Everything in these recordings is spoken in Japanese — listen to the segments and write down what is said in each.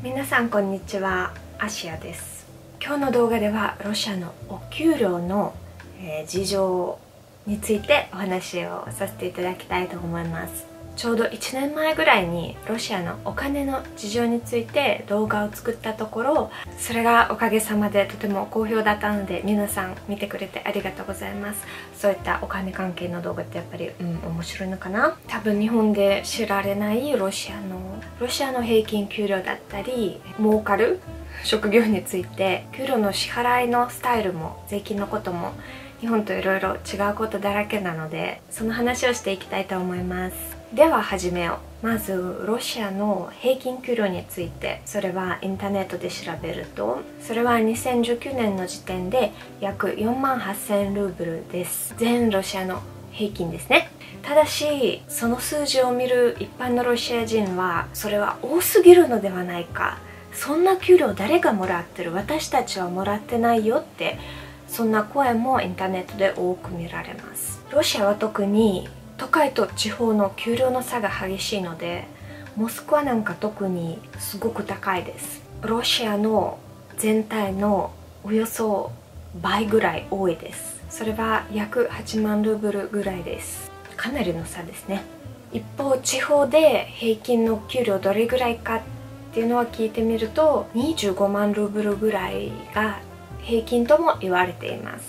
皆さんこんにちは、アシアです。今日の動画ではロシアのお給料の事情についてお話をさせていただきたいと思います。ちょうど1年前ぐらいにロシアのお金の事情について動画を作ったところ、それがおかげさまでとても好評だったので、皆さん見てくれてありがとうございます。そういったお金関係の動画ってやっぱり面白いのかな。多分日本で知られないロシアの平均給料だったり儲かる職業について、給料の支払いのスタイルも税金のことも日本といろいろ違うことだらけなので、その話をしていきたいと思います。では始めよう。まずロシアの平均給料について、それはインターネットで調べると、それは2019年の時点で約4万8000ルーブルです。全ロシアの平均ですね。ただしその数字を見る一般のロシア人は、それは多すぎるのではないか、そんな給料誰がもらってる、私たちはもらってないよって、そんな声もインターネットで多く見られます。ロシアは特に都会と地方の給料の差が激しいので、モスクワなんか特にすごく高いです。ロシアの全体のおよそ倍ぐらい多いです。それは約8万ルーブルぐらいです。かなりの差ですね。一方地方で平均の給料どれぐらいかっていうのは聞いてみると、25万ルーブルぐらいが平均とも言われています。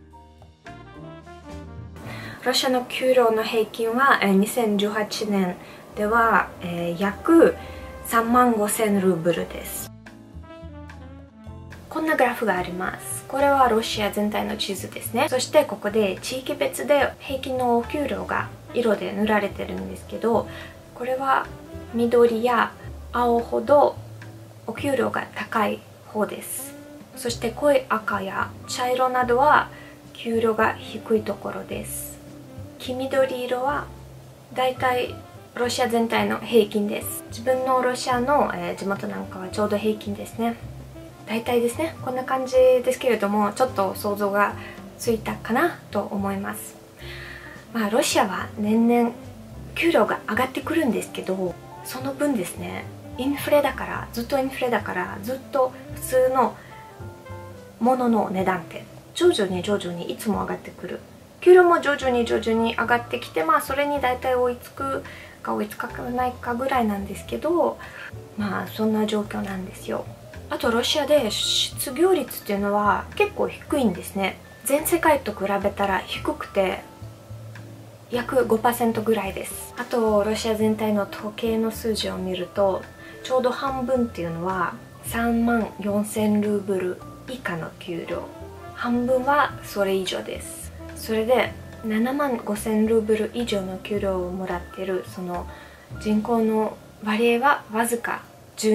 ロシアの給料の平均は2018年では約3万5000ルーブルです。こんなグラフがあります。これはロシア全体の地図ですね。そしてここで地域別で平均のお給料が色で塗られてるんですけど、これは緑や青ほどお給料が高い方です。そして濃い赤や茶色などは給料が低いところです。黄緑色はだいたいロシア全体の平均です。自分のロシアの、地元なんかはちょうど平均ですね。大体ですね、こんな感じですけれども、ちょっと想像がついたかなと思います。ロシアは年々給料が上がってくるんですけど、その分ですね、インフレだから、ずっと普通のものの値段って徐々にいつも上がってくる。給料も徐々に上がってきて、それに大体追いつくか追いつかないかぐらいなんですけど、そんな状況なんですよ。あとロシアで失業率っていうのは結構低いんですね。全世界と比べたら低くて約 5% ぐらいです。あとロシア全体の統計の数字を見ると、ちょうど半分っていうのは3万4000ルーブル以下の給料、半分はそれ以上です。それで7万5000ルーブル以上の給料をもらっているその人口の割合はわずか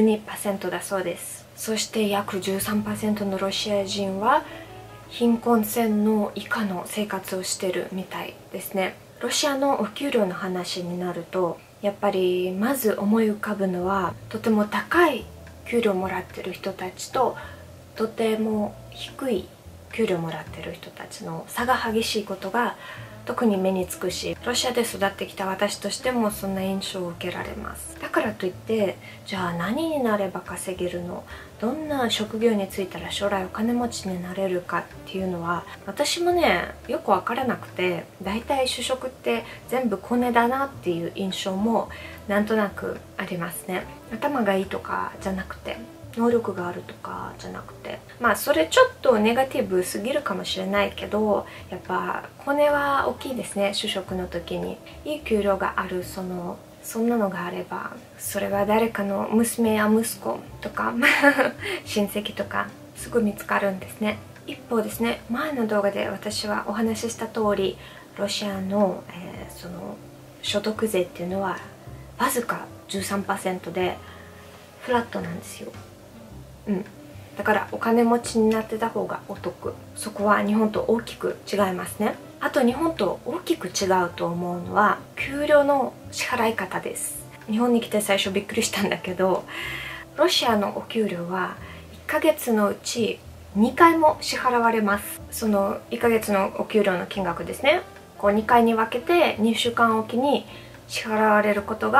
12% だそうです。そして約 13% のロシア人は貧困線の以下の生活をしているみたいですね。ロシアのお給料の話になると、やっぱりまず思い浮かぶのは、とても高い給料をもらっている人たちととても低い給料もらってる人たちの差が激しいことが特に目につくし、ロシアで育ってきた私としてもそんな印象を受けられます。だからといって、じゃあ何になれば稼げるの、どんな職業に就いたら将来お金持ちになれるかっていうのは、私もねよく分からなくて、だいたい就職って全部コネだなっていう印象もなんとなくありますね。頭がいいとかじゃなくて、能力があるとかじゃなくて、それちょっとネガティブすぎるかもしれないけど、やっぱコネは大きいですね。就職の時にいい給料がある、そんなのがあれば、それは誰かの娘や息子とか親戚とかすぐ見つかるんですね。一方ですね、前の動画で私はお話しした通り、ロシアの、その所得税っていうのはわずか 13% でフラットなんですよ。だからお金持ちになってた方がお得。そこは日本と大きく違いますね。あと日本と大きく違うと思うのは給料の支払い方です。日本に来て最初びっくりしたんだけど、ロシアのお給料は1ヶ月のうち2回も支払われます。その1ヶ月のお給料の金額ですね、こう2回に分けて2週間おきに支払われることが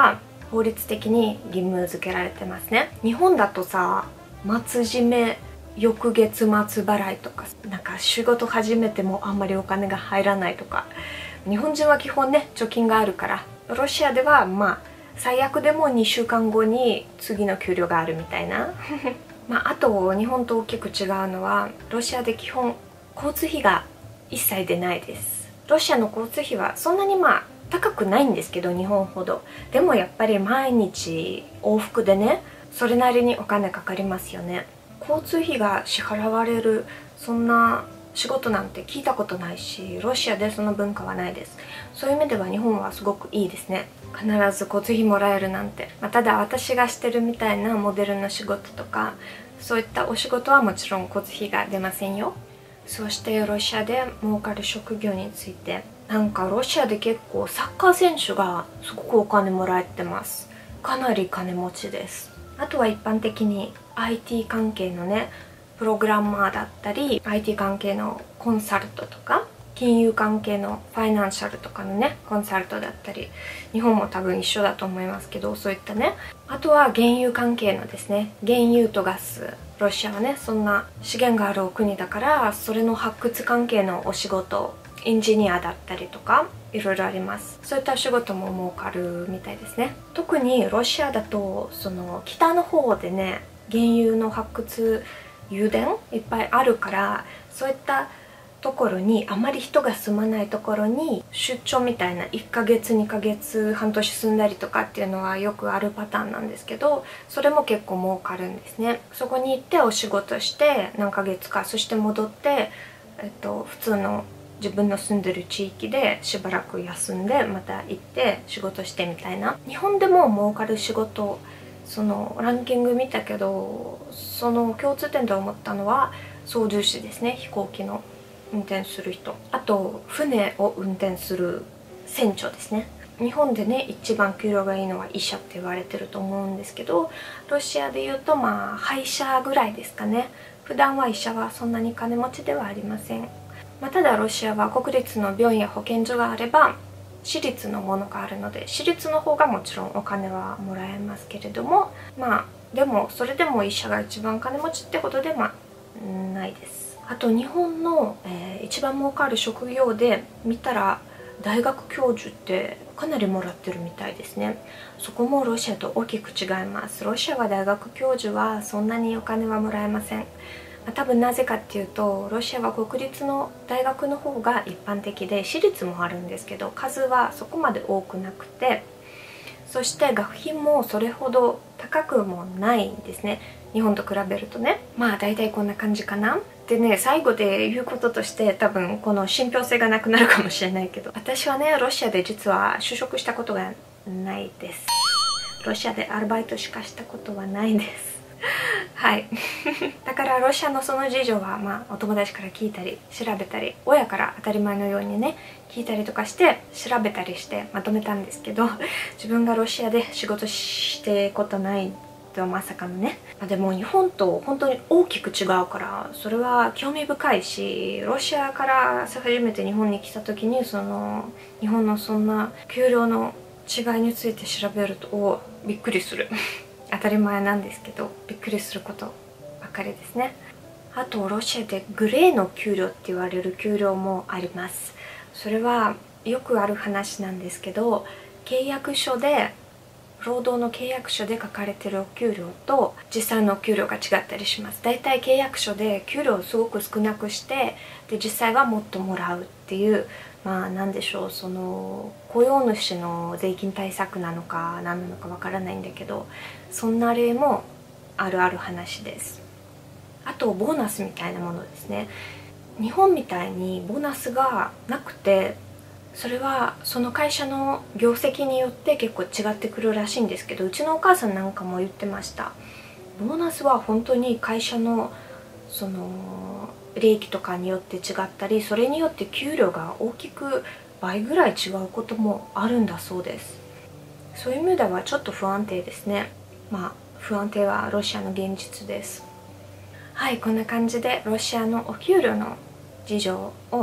法律的に義務付けられてますね。日本だとさ、末締め翌月末払いとか、なんか仕事始めてもあんまりお金が入らないとか、日本人は基本ね貯金があるから、ロシアでは最悪でも2週間後に次の給料があるみたいなあと日本と大きく違うのは、ロシアで基本交通費が一切出ないです。ロシアの交通費はそんなに高くないんですけど、日本ほど。でもやっぱり毎日往復でね、それなりにお金かかりますよね。交通費が支払われるそんな仕事なんて聞いたことないし、ロシアでその文化はないです。そういう意味では日本はすごくいいですね。必ず交通費もらえるなんて。ただ私がしてるみたいなモデルの仕事とか、そういったお仕事はもちろん交通費が出ませんよ。そしてロシアで儲かる職業について、なんかロシアで結構サッカー選手がすごくお金もらえてます。かなり金持ちです。あとは一般的に IT 関係のねプログラマーだったり、 IT 関係のコンサルトとか、金融関係のファイナンシャルとかのねコンサルトだったり、日本も多分一緒だと思いますけど、そういったね、あとは原油関係のですね、原油とガス、ロシアはねそんな資源がある国だから、それの発掘関係のお仕事、エンジニアだったりとかいろいろあります。そういったお仕事も儲かるみたいですね。特にロシアだとその北の方でね、原油の発掘油田いっぱいあるから、そういったところに、あまり人が住まないところに出張みたいな1ヶ月2ヶ月半年住んだりとかっていうのはよくあるパターンなんですけど、それも結構儲かるんですね。そこに行ってお仕事して何ヶ月か、そして戻って、普通の自分の住んでる地域でしばらく休んでまた行って仕事してみたいな。日本でも儲かる仕事、そのランキング見たけど、その共通点で思ったのは操縦士ですね。飛行機の運転する人、あと船を運転する船長ですね。日本でね一番給料がいいのは医者って言われてると思うんですけど、ロシアでいうと歯医者ぐらいですかね。普段は医者はそんなに金持ちではありません。ただロシアは国立の病院や保健所があれば私立のものがあるので、私立の方がもちろんお金はもらえますけれども、でもそれでも医者が一番金持ちってことでないです。あと日本の、一番儲かる職業で見たら大学教授ってかなりもらってるみたいですね。そこもロシアと大きく違います。ロシアは大学教授はそんなにお金はもらえません。多分なぜかっていうと、ロシアは国立の大学の方が一般的で、私立もあるんですけど数はそこまで多くなくて、そして学費もそれほど高くもないんですね、日本と比べるとね。大体こんな感じかな。でね、最後で言うこととして、多分この信憑性がなくなるかもしれないけど、私はねロシアで実は就職したことがないです。ロシアでアルバイトしかしたことはないですはいだからロシアのその事情はお友達から聞いたり調べたり、親から当たり前のようにね聞いたりとかして調べたりしてまとめたんですけど、自分がロシアで仕事してことないとはまさかのね。でも日本と本当に大きく違うから、それは興味深いし、ロシアから初めて日本に来た時にその日本のそんな給料の違いについて調べるとびっくりする当たり前なんですけど、びっくりすることばかりですね。あとロシアでグレーの給料って言われる給料もあります。それはよくある話なんですけど、契約書で労働の契約書で書かれてるお給料と実際のお給料が違ったりします。だいたい契約書で給料をすごく少なくして、で実際はもっともらうっていう、なんでしょう、その雇用主の税金対策なのか何なのかわからないんだけど、そんな例もある話です。あとボーナスみたいなものですね。日本みたいにボーナスがなくて、それはその会社の業績によって結構違ってくるらしいんですけど、うちのお母さんなんかも言ってました。ボーナスは本当に会社のその利益とかによって違ったり、それによって給料が大きく倍ぐらい違うこともあるんだそうです。そういう意味ではちょっと不安定ですね。不安定はロシアの現実です。はい、こんな感じでロシアのお給料の事情を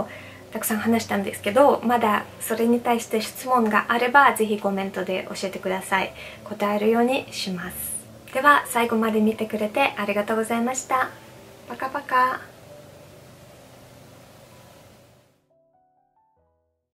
たくさん話したんですけど、まだそれに対して質問があればぜひコメントで教えてください。答えるようにします。では最後まで見てくれてありがとうございました。パカパカ。